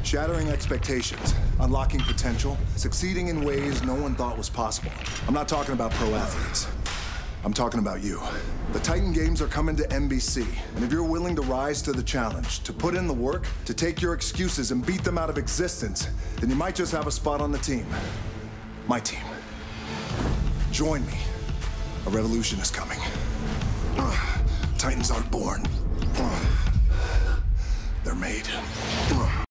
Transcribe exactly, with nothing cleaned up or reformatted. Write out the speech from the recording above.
Shattering expectations, unlocking potential, succeeding in ways no one thought was possible. I'm not talking about pro athletes. I'm talking about you. The Titan Games are coming to N B C, and if you're willing to rise to the challenge, to put in the work, to take your excuses and beat them out of existence, then you might just have a spot on the team. My team. Join me. A revolution is coming. Titans aren't born. They're made.